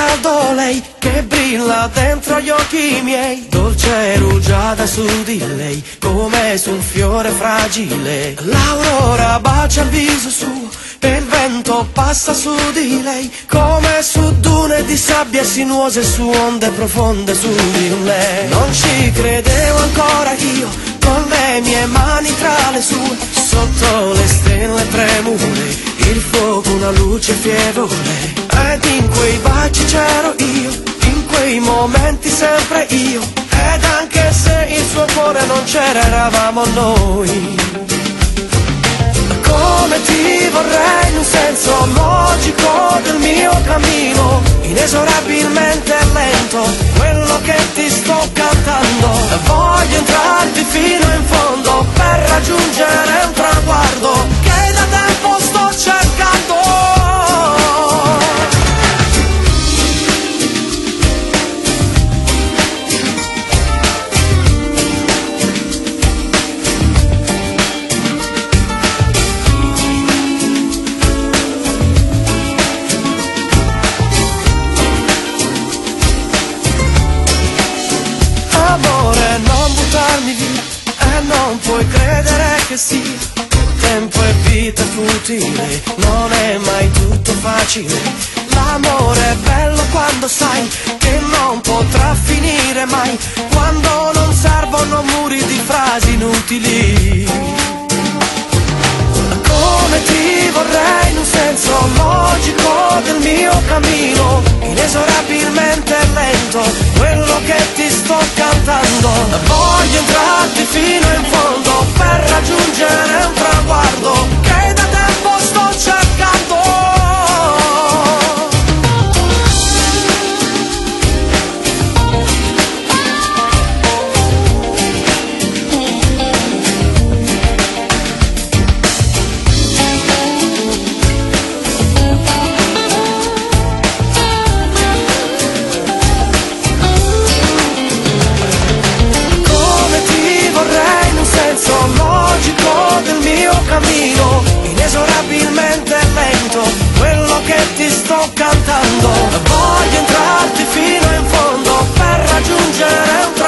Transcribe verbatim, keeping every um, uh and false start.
caldo lei, che brilla dentro gli occhi miei, dolce rugiada su di lei, come su un fiore fragile. L'aurora bacia il viso suo e il vento passa su di lei, come su dune di sabbia sinuose, su onde profonde su di lei. Non ci credevo ancora io, con le mie mani tra le sue, sotto le stelle tremule, il fuoco una luce fievole. Ed in quei baci c'ero io, in quei momenti sempre io, ed anche se il suo cuore non c'era, eravamo noi. Come ti vorrei in un senso logico del mio cammino, inesorabilmente lento, quello che ti sto cantando. Voglio entrarti fino in fondo per raggiungere un traguardo che da tempo sto cercando. Amore, non buttarmi via, e non puoi credere che sia. Tempo e vita futile, non è mai tutto facile. L'amore è bello quando sai che non potrà finire mai, quando non servono muri di frasi inutili. Come ti vorrei in un senso logico del mio cammino, inesorabilmente lento, quello che ti sto cantando. Voglio entrarti fino in fondo per raggiungere un traguardo che da tempo sto cercando. Logico del mio cammino, inesorabilmente lento, quello che ti sto cantando. Voglio entrarti fino in fondo per raggiungere un